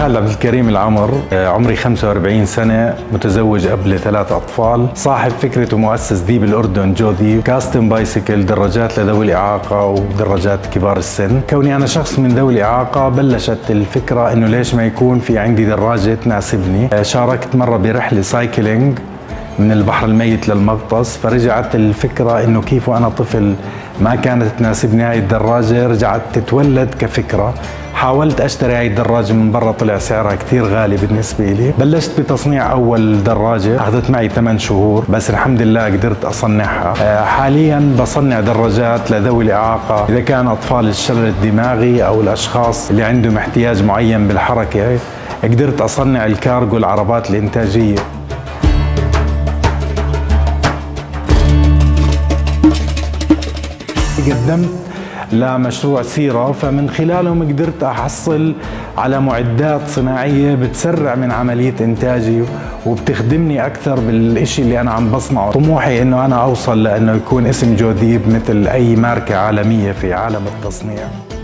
خالد عبد الكريم العمر، عمري 45 سنة، متزوج أب ل3 أطفال، صاحب فكرة ومؤسس ذيب الأردن جو ذيب كاستم بايسيكل، دراجات لذوي الإعاقة ودراجات كبار السن. كوني أنا شخص من ذوي الإعاقة بلشت الفكرة إنه ليش ما يكون في عندي دراجة تناسبني. شاركت مرة برحلة سايكلينج من البحر الميت للمغطس، فرجعت الفكرة إنه كيف وأنا طفل ما كانت تناسبني هاي الدراجة، رجعت تتولد كفكرة. حاولت اشتري هاي الدراجة من برا، طلع سعرها كثير غالي بالنسبة لي. بلشت بتصنيع اول دراجة، اخذت معي 8 شهور، بس الحمد لله قدرت اصنعها. حاليا بصنع دراجات لذوي الاعاقة، اذا كان اطفال الشلل الدماغي او الاشخاص اللي عندهم احتياج معين بالحركة. قدرت اصنع الكارغو، العربات الانتاجية. قدمت لمشروع سيرة، فمن خلالهم قدرت أحصل على معدات صناعية بتسرع من عملية إنتاجي وبتخدمني أكثر بالإشي اللي أنا عم بصنعه. طموحي إنه أنا أوصل لأنه يكون اسم جو ذيب مثل أي ماركة عالمية في عالم التصنيع.